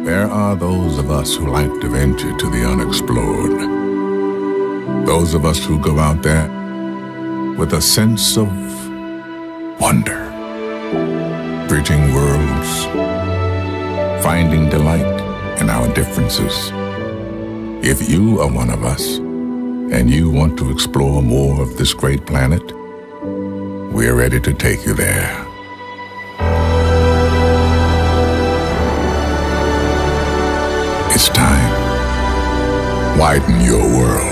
There are those of us who like to venture to the unexplored. Those of us who go out there with a sense of wonder, bridging worlds, finding delight in our differences. If you are one of us and you want to explore more of this great planet, we're ready to take you there. It's time. Widen your world.